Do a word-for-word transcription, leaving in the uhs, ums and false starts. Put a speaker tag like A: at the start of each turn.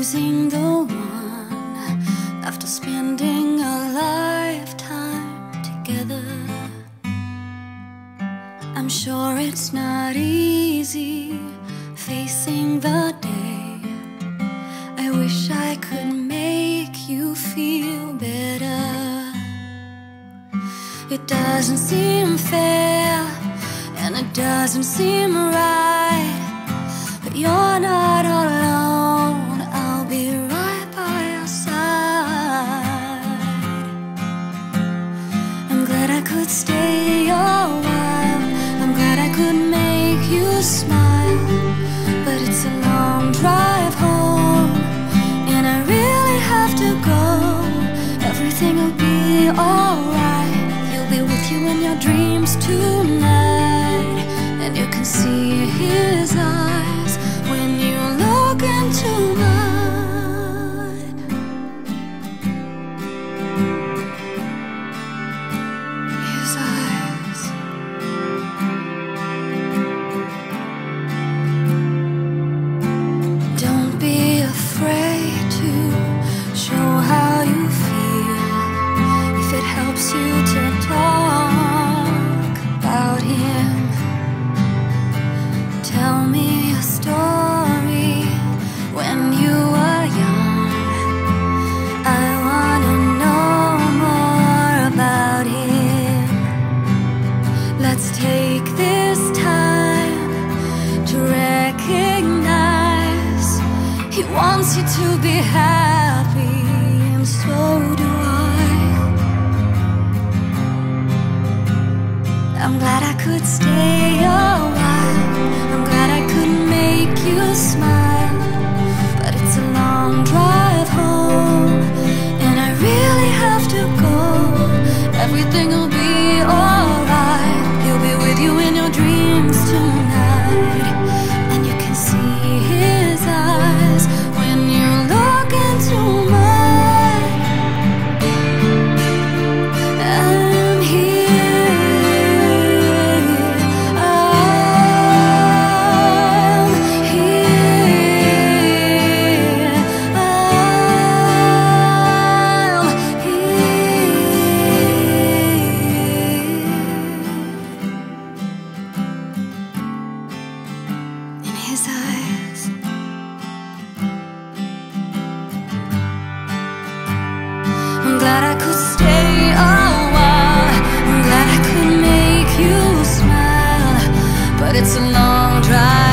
A: losing the one after spending a lifetime together. I'm sure it's not easy facing the day. I wish I could make you feel better. It doesn't seem fair and it doesn't seem right, but you're not alone, I'll be right by your side. I'm glad I could stay a while, I'm glad I could make you smile, but it's a long drive home and I really have to go. Everything will be alright, he'll be with you in your dreams tonight, and you can see his eyes when you look into mine. His eyes. Don't be afraid to show how you feel, if it helps you to talk about him. Tell me a story when you were young, I wanna know more about him. Let's take this time to recognize he wants you to be happy, and so do I. I'm glad I could stay a while, I'm glad I could make you smile, but it's a long drive home and I really have to go. Everything will be alright, he'll be with you in your dreams tonight, and you can see his eyes when you look into mine. I'm here, I'm here, I'm here. In his eyes. I'm glad I could stay a while, I'm glad I could make you smile, but it's a long drive